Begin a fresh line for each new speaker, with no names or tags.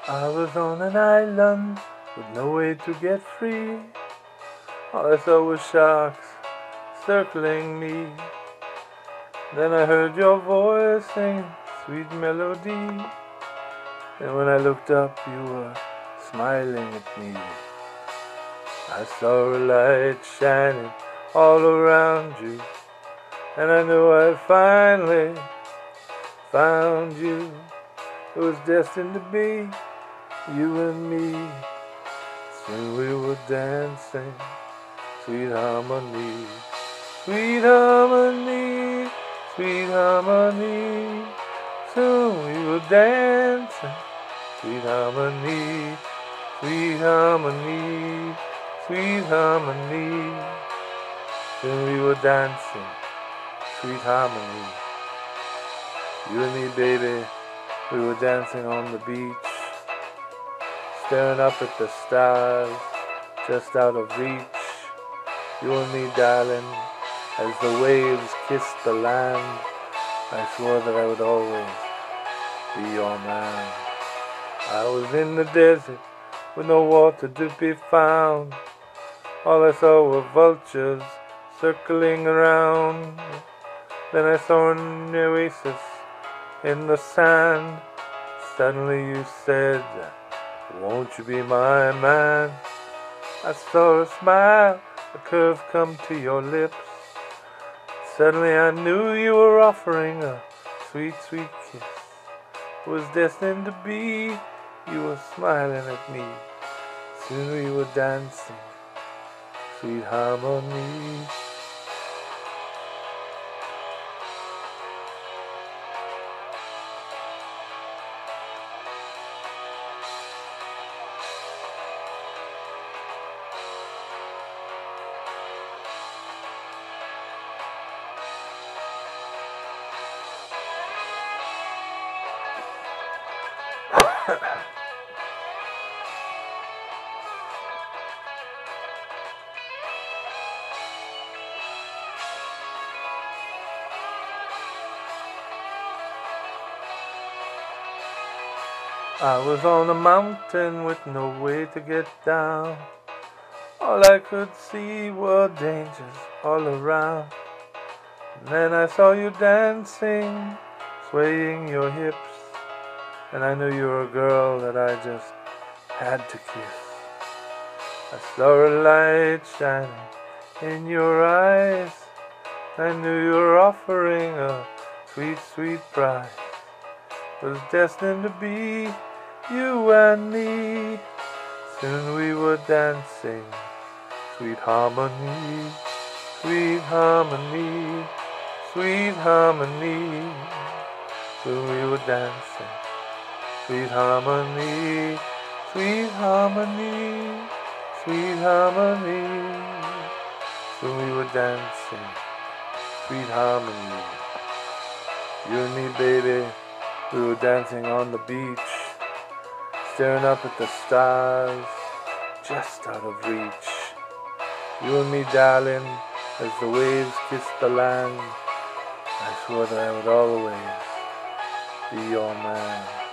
I was on an island with no way to get free. All I saw was sharks circling me. Then I heard your voice sing sweet melody. And when I looked up, you were smiling at me. I saw a light shining all around you, and I knew I finally found you. It was destined to be you and me. Soon we were dancing, sweet harmony, sweet harmony, sweet harmony. Soon we were dancing, sweet harmony, sweet harmony, sweet harmony. Soon we were dancing, sweet harmony. You and me, baby, we were dancing on the beach, staring up at the stars, just out of reach. You and me, darling, as the waves kissed the land, I swore that I would always be your man. I was in the desert with no water to be found. All I saw were vultures circling around. Then I saw an oasis in the sand. Suddenly you said, won't you be my man? I saw a smile, a curve come to your lips. Suddenly I knew you were offering a sweet, sweet kiss. It was destined to be, you were smiling at me. Soon we were dancing, sweet harmony. I was on a mountain with no way to get down. All I could see were dangers all around. And then I saw you dancing, swaying your hips, and I knew you were a girl that I just had to kiss. I saw a light shining in your eyes. I knew you were offering a sweet, sweet prize. It was destined to be you and me. Soon we were dancing, sweet harmony, sweet harmony, sweet harmony. Soon we were dancing, sweet harmony, sweet harmony, sweet harmony. Soon we were dancing, sweet harmony. You and me, baby, we were dancing on the beach, staring up at the stars, just out of reach. You and me, darling, as the waves kissed the land, I swore that I would always be your man.